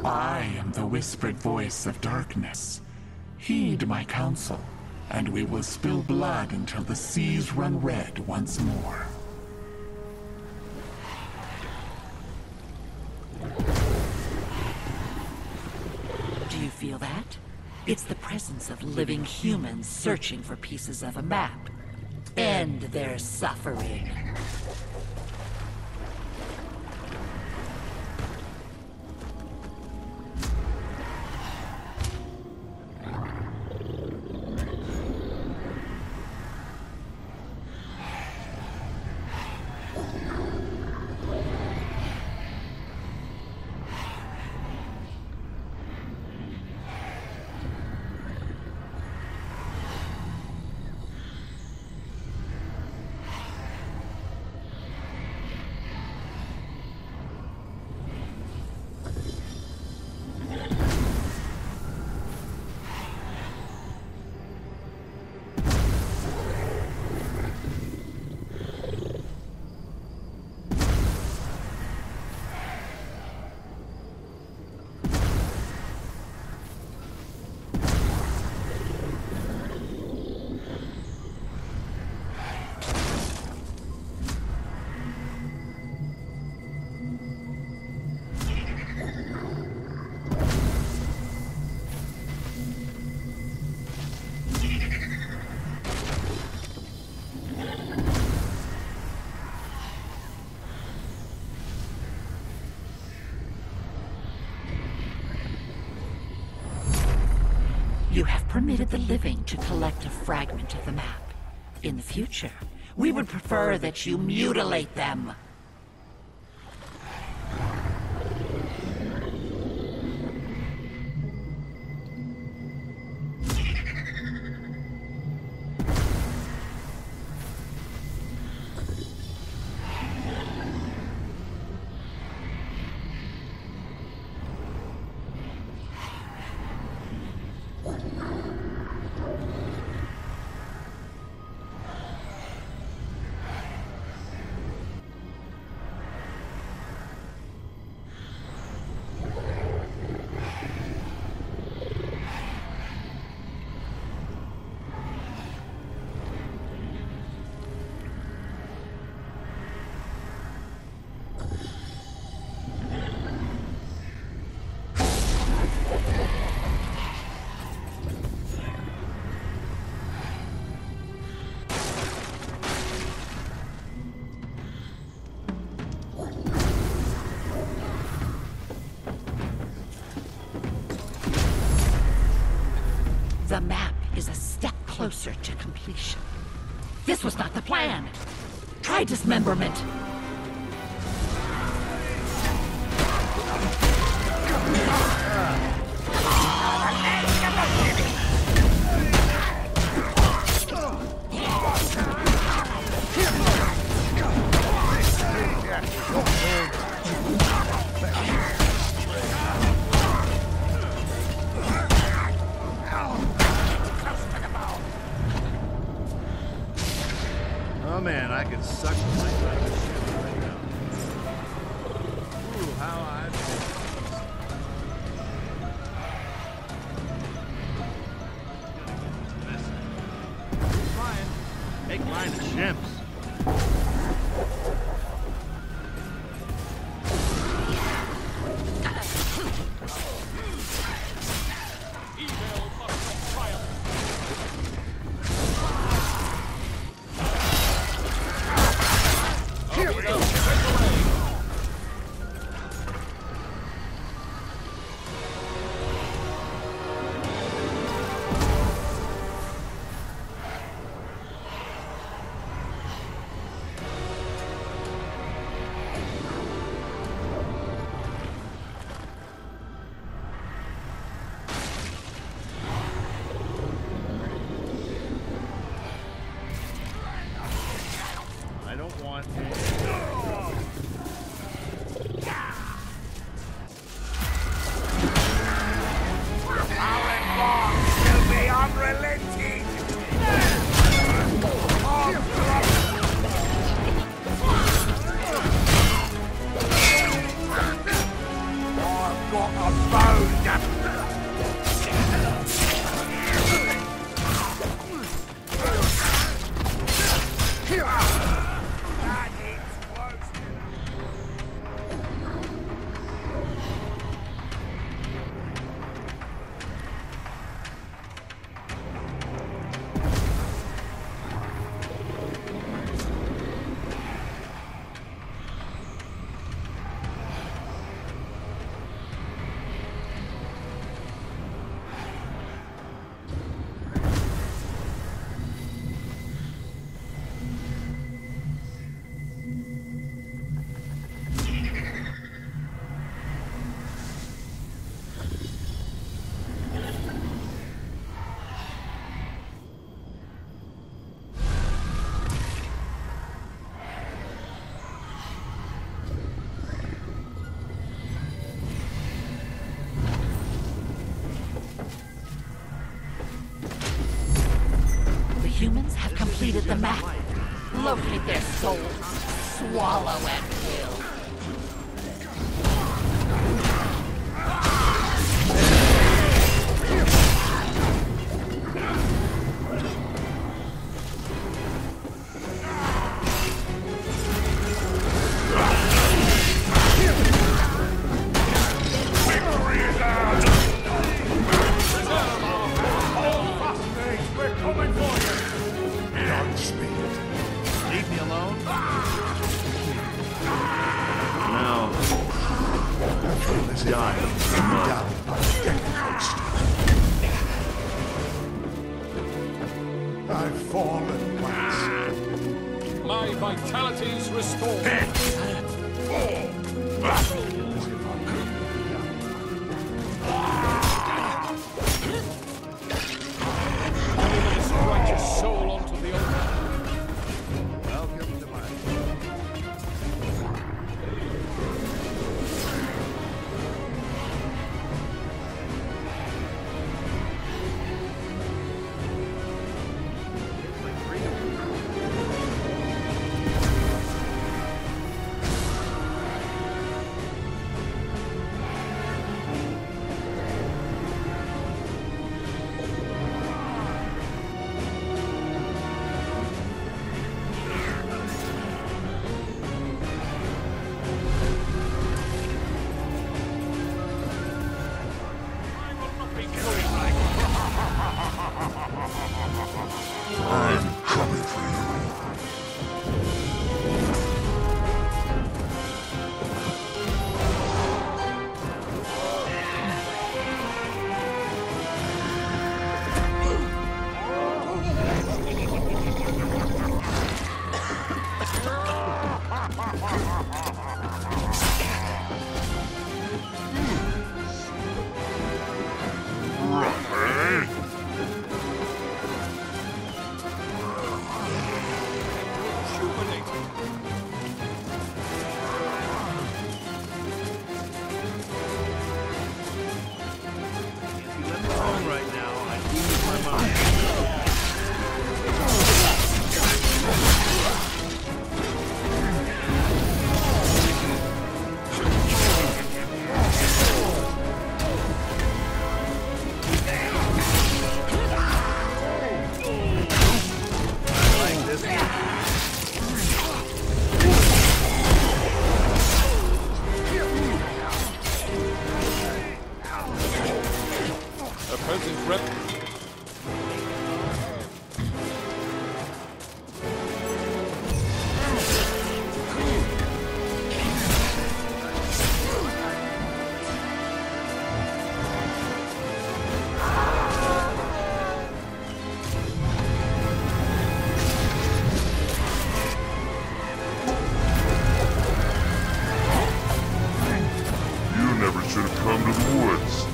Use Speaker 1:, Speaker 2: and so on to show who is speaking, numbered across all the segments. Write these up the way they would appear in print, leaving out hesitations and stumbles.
Speaker 1: I am the whispered voice of darkness. Heed my counsel, and we will spill blood until the seas run red once more.
Speaker 2: Do you feel that? It's the presence of living humans searching for pieces of a map. End their suffering. You have permitted the living to collect a fragment of the map. In the future, we would prefer that you mutilate them. The map is a step closer to completion. This was not the plan. Try dismemberment.
Speaker 3: Oh man, I could suck the life out of this shit right now. Ooh, how I've been fine. Take mine to Shimps.
Speaker 2: Humans have completed the map. Locate their souls. Swallow at will.
Speaker 1: I've fallen once.
Speaker 4: My vitality's restored. This righteous soul onto the altar.
Speaker 3: Welcome to my...
Speaker 1: I'm coming for you.
Speaker 4: Opposing rep.
Speaker 1: You never should have come to the woods.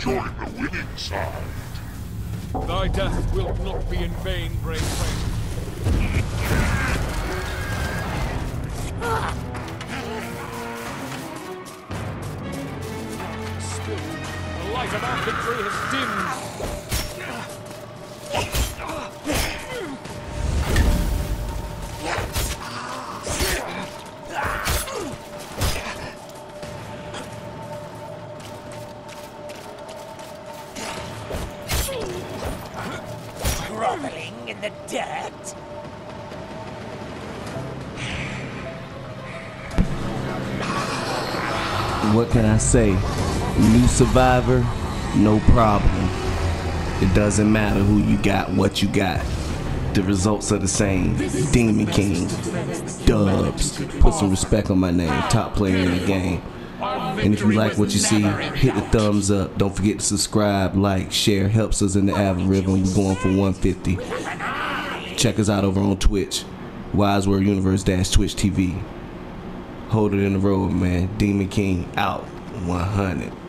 Speaker 1: join the winning side.
Speaker 4: Thy death will not be in vain, brave friend. Still, the light of our victory has dimmed.
Speaker 2: Groveling in the dirt?
Speaker 5: What can I say? New survivor, no problem. It doesn't matter who you got, what you got. The results are the same. Demon King, Dubs. Put some respect on my name. Top player in the game. And if you like what you see, hit the thumbs up. Don't forget to subscribe, like, share. Helps us in the algorithm. We're going for 150. Check us out over on Twitch. WiseWorldUniverse Twitch TV. Hold it in the road, man. Demon King out. 100.